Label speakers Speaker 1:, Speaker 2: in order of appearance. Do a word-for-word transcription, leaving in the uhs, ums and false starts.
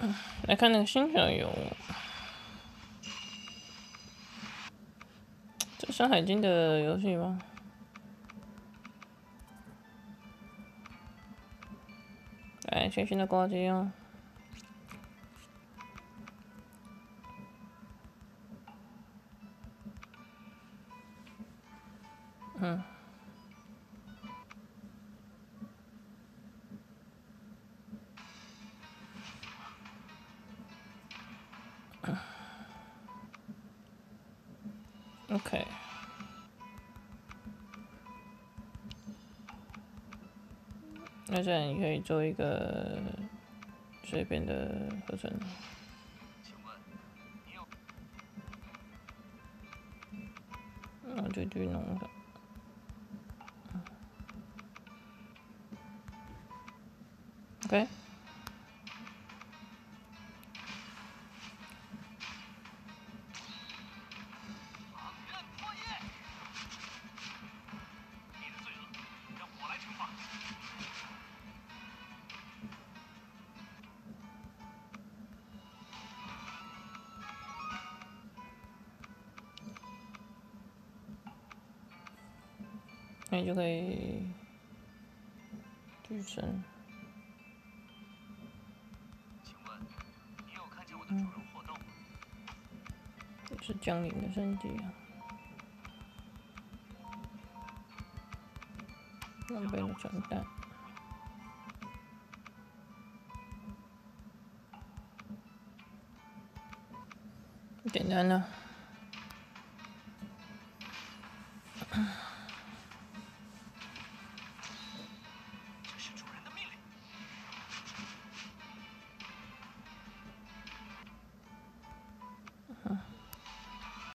Speaker 1: 来看那个新手游，这《山海经》的游戏吗？来，全新的挂机哦。嗯。OK。那这样你可以做一个随便的合成。那就去弄的。OK。那你就可以举升。嗯，这是江陵的升级啊。两倍的转蛋。简单的。